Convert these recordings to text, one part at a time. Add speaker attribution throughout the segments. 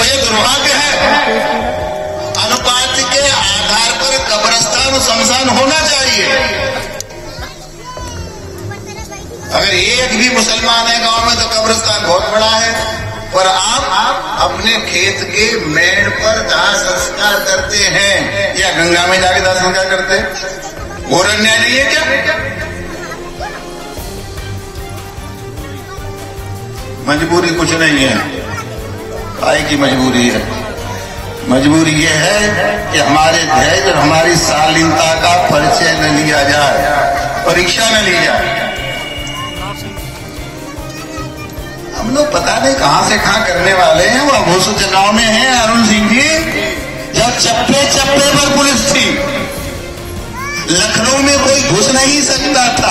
Speaker 1: ये दुर्भाग्य है। अनुपात के आधार पर कब्रिस्तान और शमशान होना चाहिए। अगर एक भी मुसलमान है गांव में तो कब्रिस्तान बहुत बड़ा है, पर आप अपने खेत के मेड़ पर दाह संस्कार करते हैं या गंगा में जाके दाह संस्कार करते हैं? और अन्याय नहीं है क्या? मजबूरी कुछ नहीं है, काय की मजबूरी है? मजबूरी ये है कि हमारे धैर्य और हमारी शालीनता का परिचय न लिया जाए, परीक्षा न ली जाए। हम लोग पता नहीं कहां से कहां करने वाले हैं। वो घोष जगहों में हैं अरुण सिंह जी, जब चप्पे चप्पे पर पुलिस थी, लखनऊ में कोई घुस नहीं सकता था।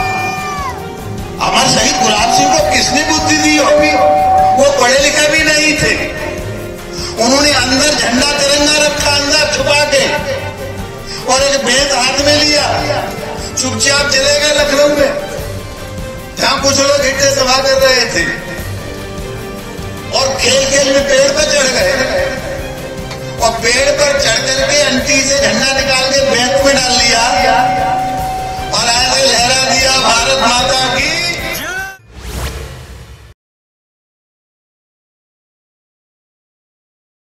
Speaker 1: अमर शहीद गुलाब सिंह को किसने बुद्धि दी होगी? वो पढ़े लिखे भी नहीं थे। उन्होंने अंदर झंडा तिरंगा रखा, अंदर छुपा के, और एक बेत हाथ में लिया, चुपचाप चले गए लखनऊ में, जहां कुछ लोग हिट्टे सभा कर रहे थे, और खेल खेल में पेड़ पर चढ़ गए, और पेड़ पर चढ़ करके अंटी से झंडा निकाल के बेत में डाल लिया, और ऐसे लहरा दिया भारत माता